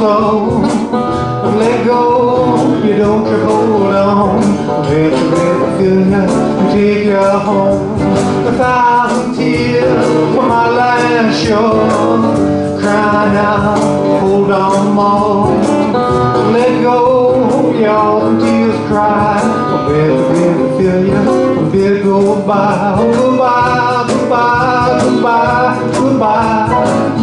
soul. Let go, you don't you hold on. Let the river fill you and take you home. 1,000 tears for my last shore, crying out, hold on more. Let go, y'all, them tears cry. Let the river fill you and bid goodbye. Oh, goodbye, goodbye, goodbye, goodbye.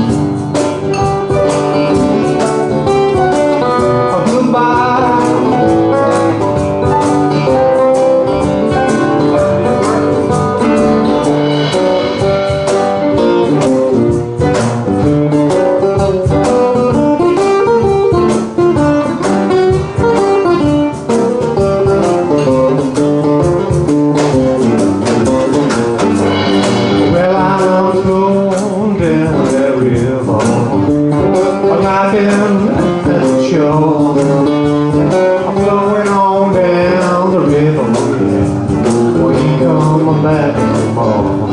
I'm flowing on down the river, yeah. We ain't coming back anymore.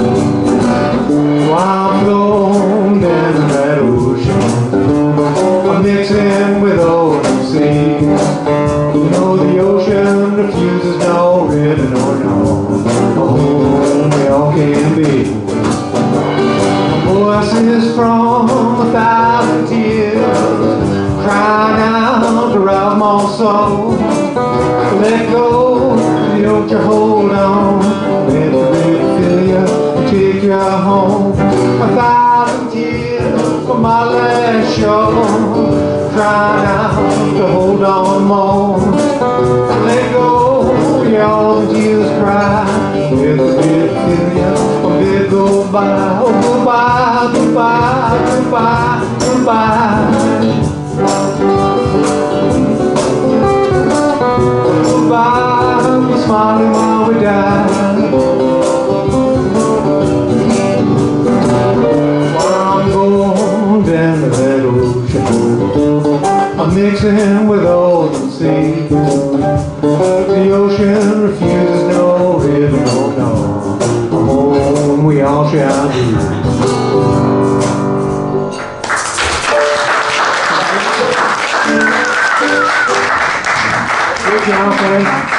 While I'm flowing down in that ocean, I'm mixing with ocean seas. You know the ocean refuses no rhythm or no. Oh, we all can be. My voice is from 1,000 tears, crying out to rouse my soul. Let go, don't you hold on. Let the river fill you and take you home. 1,000 tears for my last show, crying out to hold on more. Let go, y'all, the tears cry. Let the river fill you and bid goodbye. Oh, goodbye, goodbye, goodbye, goodbye. Goodbye, we're smiling while we die. While I'm going down to that ocean, I'm mixing with ocean sea. The ocean refuses no rhythm, no, no. I'm home, we all shall be. Good job, guys.